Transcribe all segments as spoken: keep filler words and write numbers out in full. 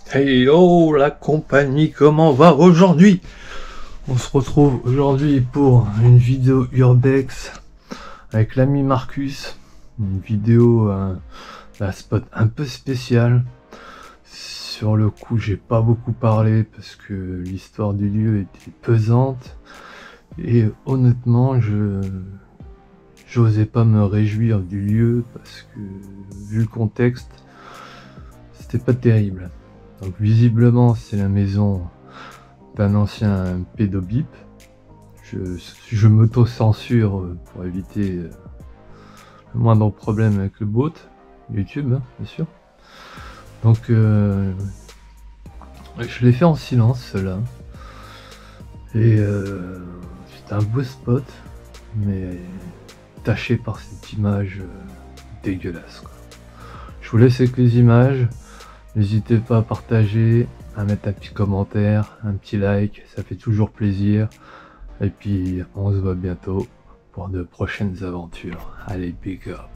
Hey oh la compagnie, comment va aujourd'hui? On se retrouve aujourd'hui pour une vidéo urbex avec l'ami Marcus. Une vidéo euh, d'un spot un peu spécial. Sur le coup, j'ai pas beaucoup parlé parce que l'histoire du lieu était pesante. Et honnêtement, je j'osais pas me réjouir du lieu parce que vu le contexte, c'était pas terrible. Donc visiblement, c'est la maison d'un ancien pédobip. Je, je m'auto-censure pour éviter le moindre problème avec le bot, YouTube, hein, bien sûr. Donc, euh, je l'ai fait en silence, cela. Et euh, c'est un beau spot, mais taché par cette image euh, dégueulasse, quoi. Je vous laisse avec les images. N'hésitez pas à partager, à mettre un petit commentaire, un petit like, ça fait toujours plaisir. Et puis on se voit bientôt pour de prochaines aventures. Allez, big up!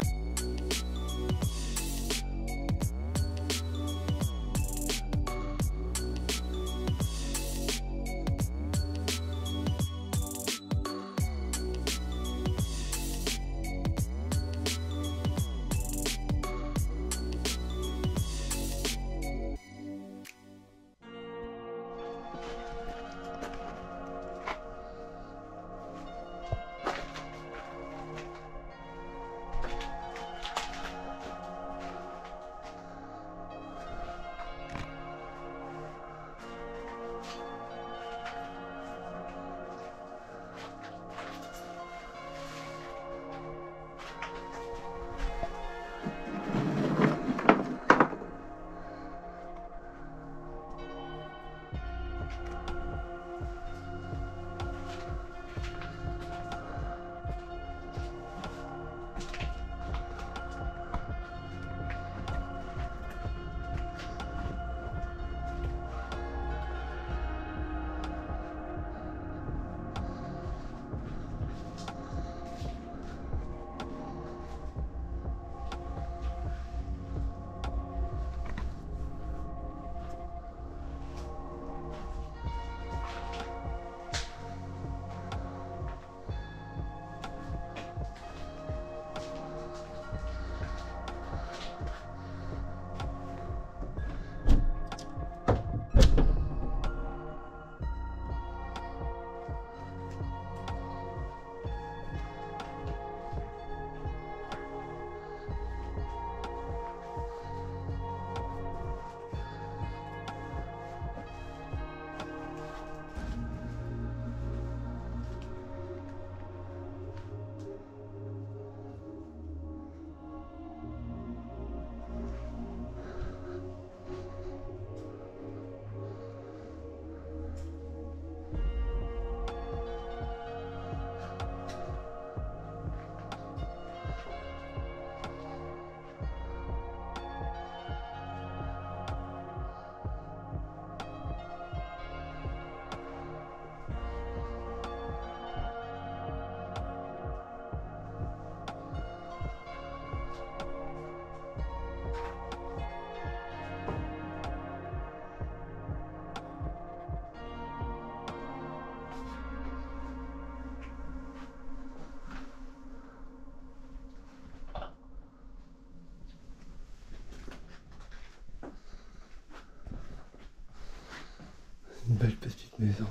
Une belle petite maison.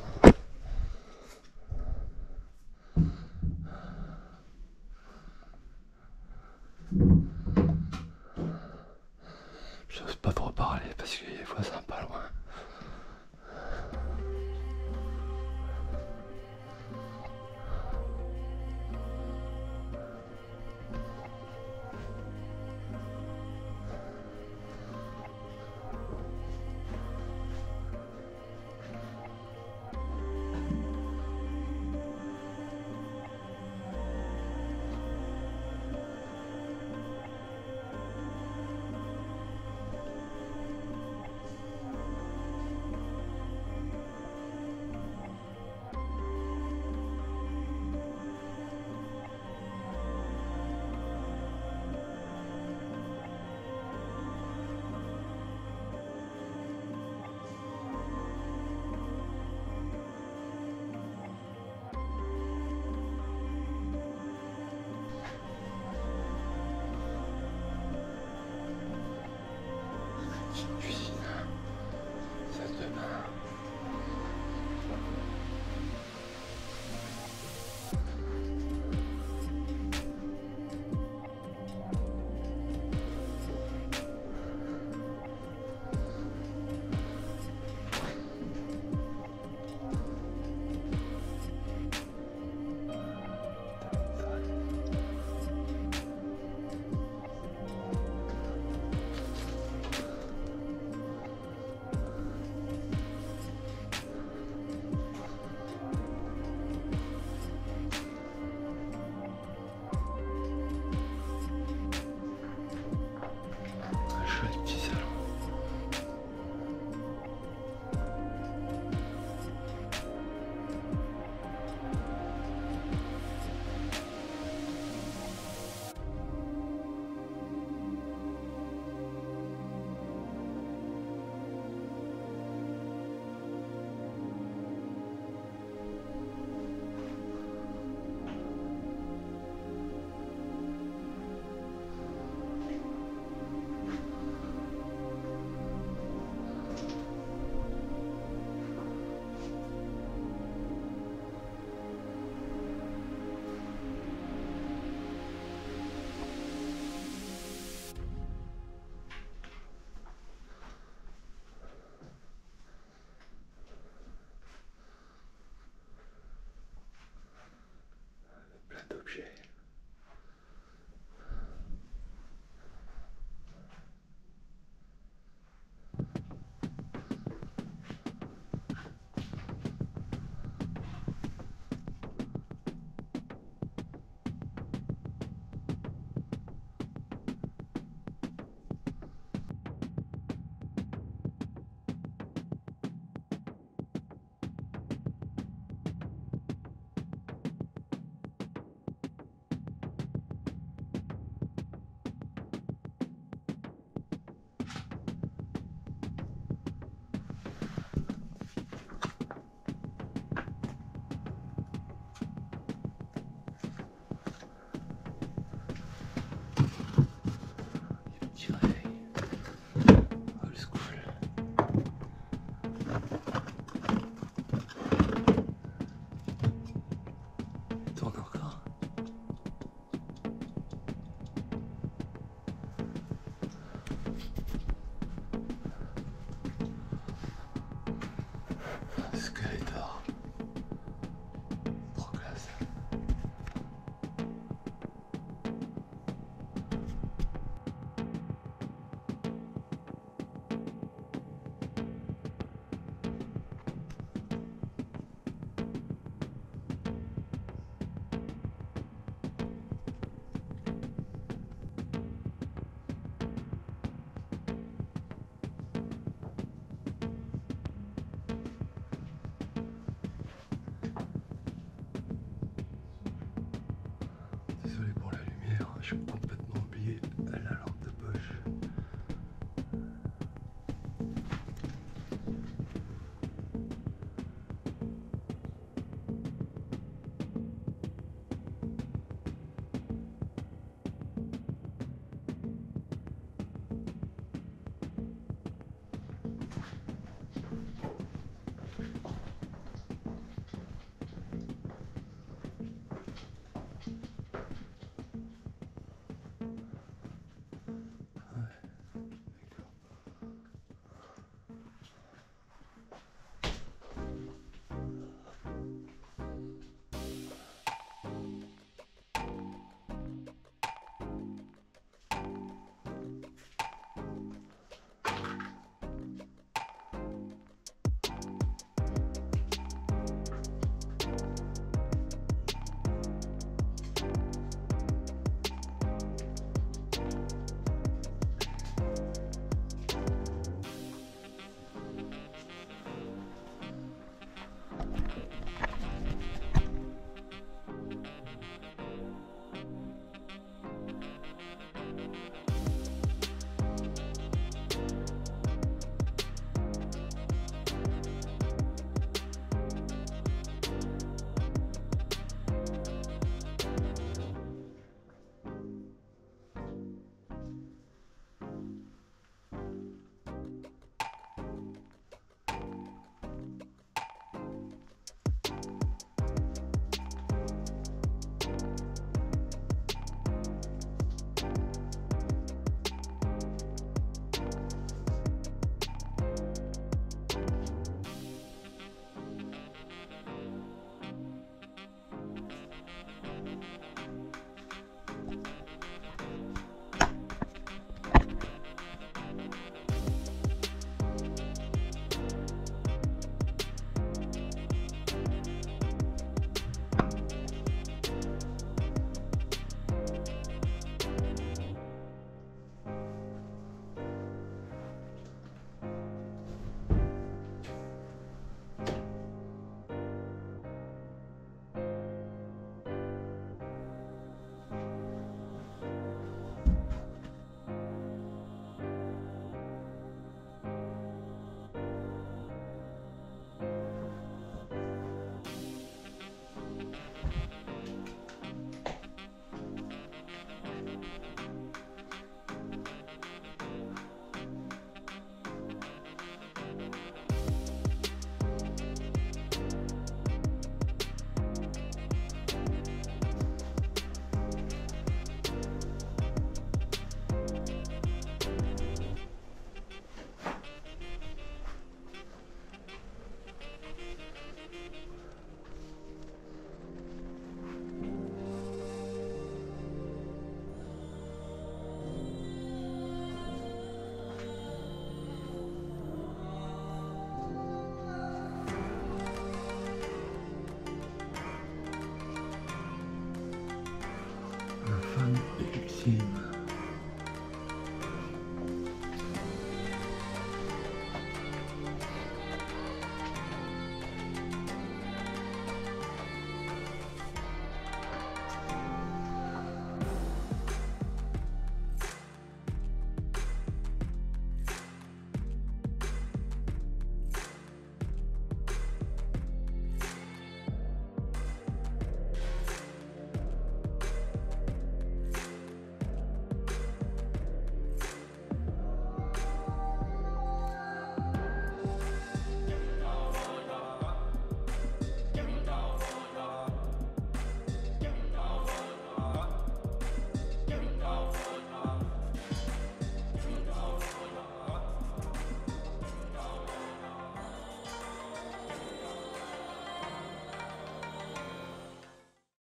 J'ose pas trop parler parce qu'il y a des voisins.